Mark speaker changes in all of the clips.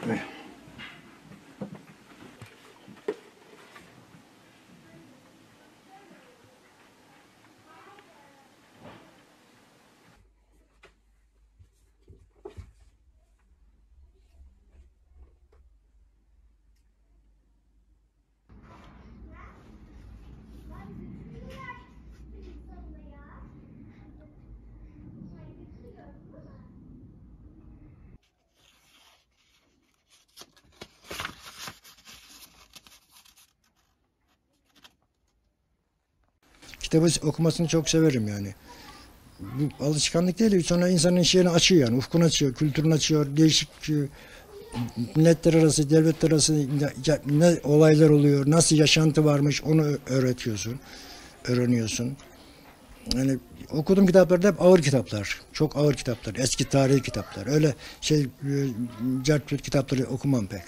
Speaker 1: Kitabı okumasını çok severim yani. Bu alışkanlık değil, sonra insanın şeyini açıyor yani, ufkunu açıyor, kültürünü açıyor, değişik milletler arası, devletler arası ne olaylar oluyor, nasıl yaşantı varmış onu öğreniyorsun. Yani okuduğum kitaplar da hep ağır kitaplar, çok ağır kitaplar, eski tarihi kitaplar. Öyle cart kitapları okumam pek.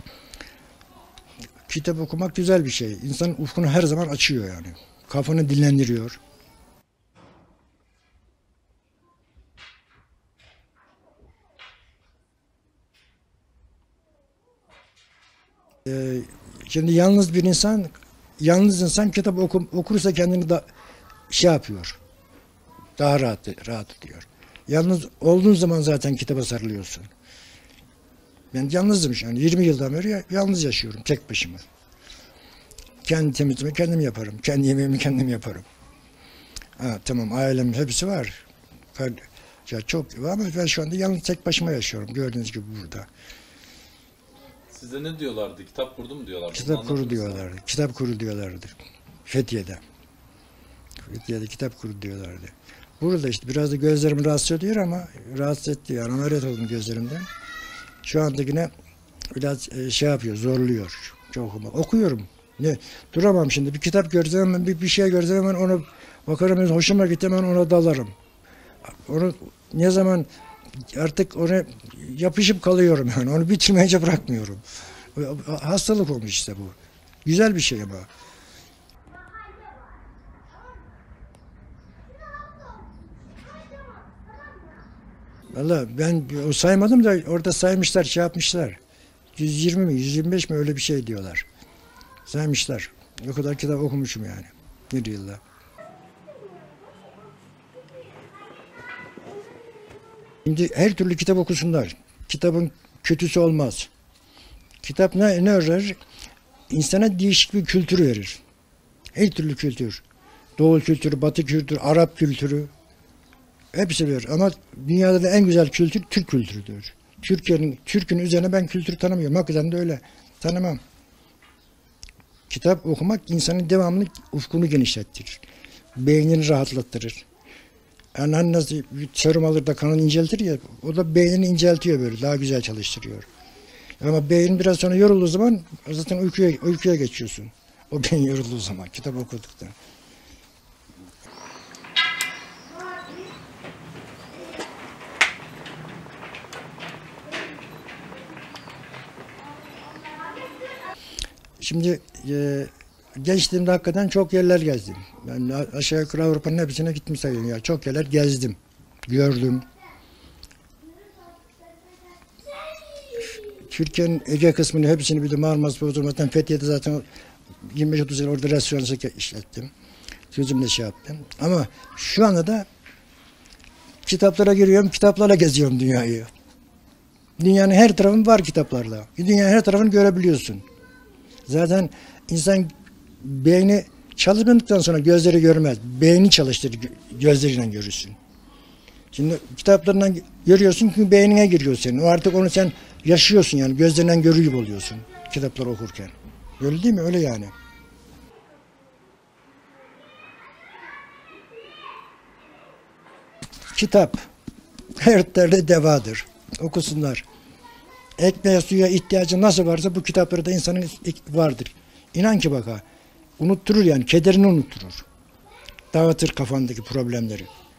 Speaker 1: Kitap okumak güzel bir şey. İnsanın ufkunu her zaman açıyor yani. Kafanı dinlendiriyor. Şimdi yalnız insan kitap okursa kendini da şey yapıyor. Daha rahat ediyor. Yalnız olduğun zaman zaten kitaba sarılıyorsun. Ben yalnızdım yani 20 yıldan beri yalnız yaşıyorum tek başıma. Kendi temizliğimi kendim yaparım. Kendi yemeğimi kendim yaparım. Ha, tamam ailemin hepsi var. Ya çok ama ben şu anda yalnız tek başıma yaşıyorum. Gördüğünüz gibi burada.
Speaker 2: Size ne diyorlardı? Kitap kurdu mu diyorlardı?
Speaker 1: Kitap kuru diyorlardı. Kitap kuru diyorlardı. Fethiye'de. Fethiye'de kitap kuru diyorlardı. Burada işte biraz da gözlerimi rahatsız ediyor ama rahatsız etti yani. Ameliyat oldum gözlerimden. Şu anda yine biraz şey yapıyor, zorluyor. Çok okuyorum. Duramam şimdi. Bir kitap görsem hemen bir şey görsem hemen ona bakarım. Hoşuma gitti hemen ona dalarım. Onu ne zaman artık ona yapışıp kalıyorum yani. Onu bitirmeyince bırakmıyorum. Hastalık olmuş işte bu. Güzel bir şey ama. Valla ben o saymadım da orada saymışlar, şey yapmışlar. 120 mi, 125 mi öyle bir şey diyorlar. Saymışlar. O kadar kitap okumuşum yani. Bir yılda. Şimdi her türlü kitap okusunlar. Kitabın kötüsü olmaz. Kitap ne öğrenir? İnsana değişik bir kültür verir. Her türlü kültür. Doğu kültürü, Batı kültürü, Arap kültürü. Hepsi verir. Ama dünyada da en güzel kültür Türk kültürüdür. Türk'ün üzerine ben kültür tanımıyorum. Hakikaten de öyle. Tanımam. Kitap okumak insanın devamlı ufkunu genişlettirir. Beynini rahatlatırır. Yani hani nasıl serum alır da kanını inceltir ya, o da beynini inceltiyor böyle, daha güzel çalıştırıyor. Ama beyin biraz sonra yorulduğu zaman zaten uykuya geçiyorsun. O beyin yorulduğu zaman, kitap okuduktan. Şimdi gençliğimde hakikaten çok yerler gezdim. Ben aşağı yukarı Avrupa'nın hepsine gitmiş sayıyorum ya. Çok yerler gezdim, gördüm. Türkiye'nin Ege kısmını hepsini bildim. Marmaris, Bodrum'dan Fethiye'de zaten 25-30 yıl orada restoran işlettim. Sözümle şey yaptım. Ama şu anda da kitaplara giriyorum, kitaplarla geziyorum dünyayı. Dünyanın her tarafı var kitaplarla. Dünyanın her tarafını görebiliyorsun. Zaten insan beyni çalışmadıktan sonra gözleri görmez. Beyni çalıştır, gözleriyle görürsün. Şimdi kitaplarından görüyorsun ki beynine giriyor senin. O artık onu sen yaşıyorsun yani. Gözlerinden görür gibi oluyorsun kitapları okurken. Öyle değil mi? Öyle yani. Kitap her derde devadır. Okusunlar. Ekmeğe, suya ihtiyacı nasıl varsa bu kitaplarda insanın vardır. İnan ki baka, unutturur yani, kederini unutturur. Dağıtır kafandaki problemleri.